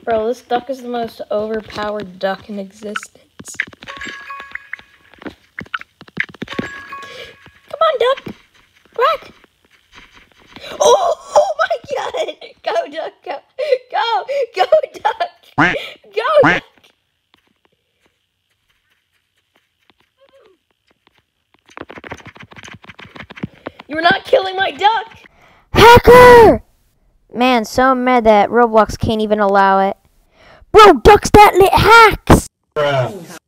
Bro, this duck is the most overpowered duck in existence. Come on, duck! Quack! Oh my god! Go, duck, go! Go! Go, duck! Go, duck! You're not killing my duck! Hacker! Man, so mad that Roblox can't even allow it. Bro, ducks that lit hacks! Bruh.